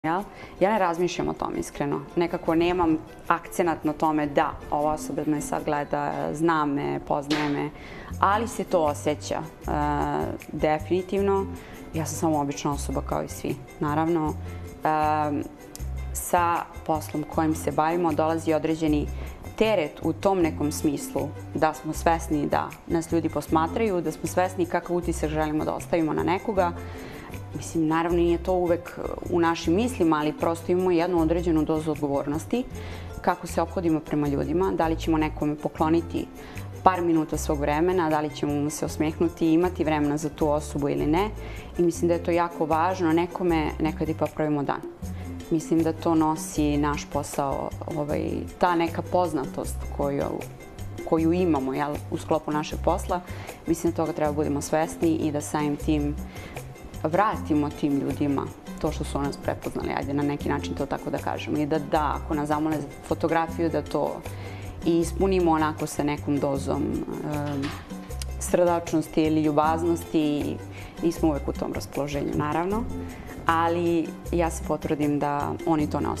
Ja ne razmišljam o tome iskreno. Nekako nemam akcenat na tome da ova osoba me sad gleda, zna me, poznaje me, ali se to osjeća. Definitivno, ja sam samo obična osoba kao i svi. Naravno, sa poslom kojim se bavimo dolazi određeni teret u tom nekom smislu da smo svesni da nas ljudi posmatraju, da smo svesni kakav utisak želimo da ostavimo na nekoga. Mislim, naravno nije to uvek u našim mislima, ali prosto imamo jednu određenu dozu odgovornosti kako se ophodimo prema ljudima, da li ćemo nekome pokloniti par minuta svog vremena, da li ćemo mu se osmehnuti i imati vremena za tu osobu ili ne. I mislim da je to jako važno nekome nekad i popravimo dan. Mislim da to nosi naš posao, ta neka poznatost koju imamo u sklopu našeg posla. Mislim da toga treba budemo svesni i da samim tim vratimo tim ljudima to što su nas prepoznali, ajde na neki način to tako da kažemo. I da, ako nas zamole za fotografiju, da to i ispunimo onako sa nekom dozom srdačnosti ili ljubaznosti. Nismo uvek u tom raspoloženju, naravno. Ali ja se potrudim da oni to ne osjećaju.